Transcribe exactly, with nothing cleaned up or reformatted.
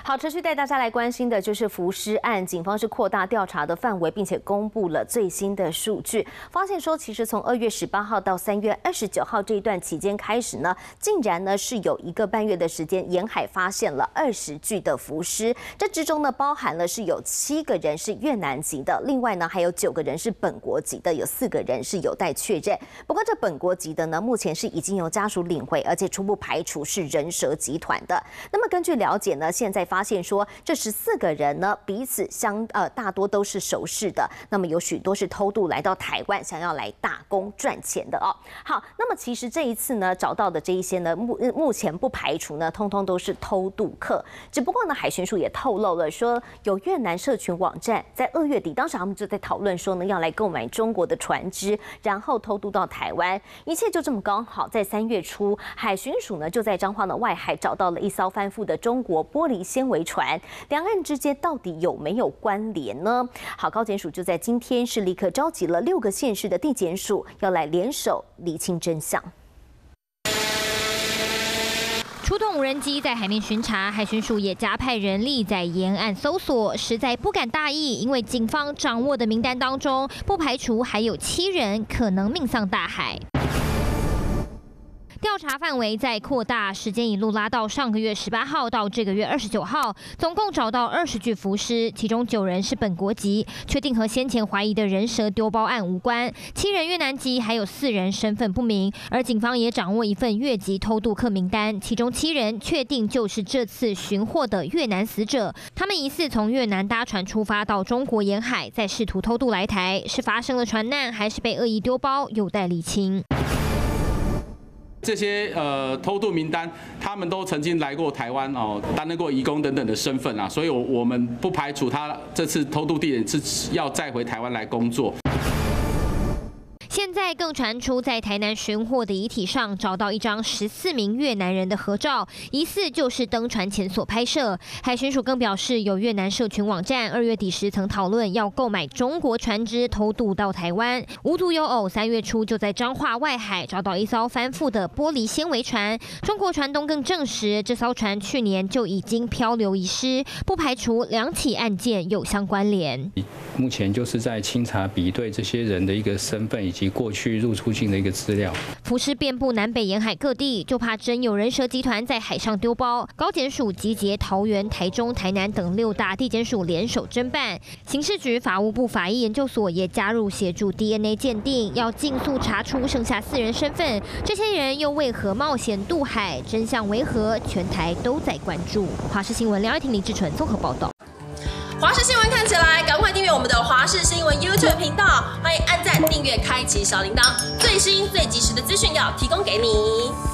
好，持续带大家来关心的就是浮尸案，警方是扩大调查的范围，并且公布了最新的数据，发现说，其实从二月十八号到三月二十九号这一段期间开始呢，竟然呢是有一个半月的时间，沿海发现了二十具的浮尸，这之中呢包含了是有七个人是越南籍的，另外呢还有九个人是本国籍的，有四个人是有待确认。不过这本国籍的呢，目前是已经由家属领回，而且初步排除是人蛇集团的。那么根据了解呢，现在发现说，这十四个人呢彼此相呃大多都是熟识的，那么有许多是偷渡来到台湾，想要来打工赚钱的哦。好，那么其实这一次呢找到的这一些呢，目目前不排除呢，通通都是偷渡客。只不过呢，海巡署也透露了说，有越南社群网站在二月底，当时他们就在讨论说呢，要来购买中国的船只，然后偷渡到台湾。一切就这么刚好，在三月初，海巡署呢就在彰化的外海找到了一艘翻覆的中国玻璃纤维船。两岸之间到底有没有关联呢？好，高检署就在今天是立刻召集了六个县市的地检署，要来联手厘清真相。 出动无人机在海面巡查，海巡署也加派人力在沿岸搜索，实在不敢大意，因为警方掌握的名单当中，不排除还有七人可能命丧大海。调查范围在扩大，时间一路拉到上个月十八号到这个月二十九号，总共找到二十具浮尸，其中九人是本国籍，确定和先前怀疑的人蛇丢包案无关；七人越南籍，还有四人身份不明。而警方也掌握一份越籍偷渡客名单，其中七人确定就是这次寻获的越南死者，他们疑似从越南搭船出发到中国沿海，再试图偷渡来台，是发生了船难，还是被恶意丢包，有待厘清。 这些呃偷渡名单，他们都曾经来过台湾哦，担任过移工等等的身份啊，所以我们不排除他这次偷渡地点是要再回台湾来工作。 现在更传出，在台南寻获的遗体上找到一张十四名越南人的合照，疑似就是登船前所拍摄。海巡署更表示，有越南社群网站二月底时曾讨论要购买中国船只偷渡到台湾。无独有偶，三月初就在彰化外海找到一艘翻覆的玻璃纤维船。中国船东更证实，这艘船去年就已经漂流遗失，不排除两起案件有相关联。 目前就是在清查比对这些人的一个身份以及过去入出境的一个资料。 浮尸遍布南北沿海各地，就怕真有人蛇集团在海上丢包。高检署集结桃园、台中、台南等六大地检署联手侦办，刑事局、法务部法医研究所也加入协助 D N A 鉴定，要尽速查出剩下四人身份。这些人又为何冒险渡海？真相为何？全台都在关注。华视新闻梁爱婷、李志纯综合报道。 华视新闻看起来，赶快订阅我们的华视新闻 YouTube 频道，欢迎按赞、订阅、开启小铃铛，最新最及时的资讯要提供给你。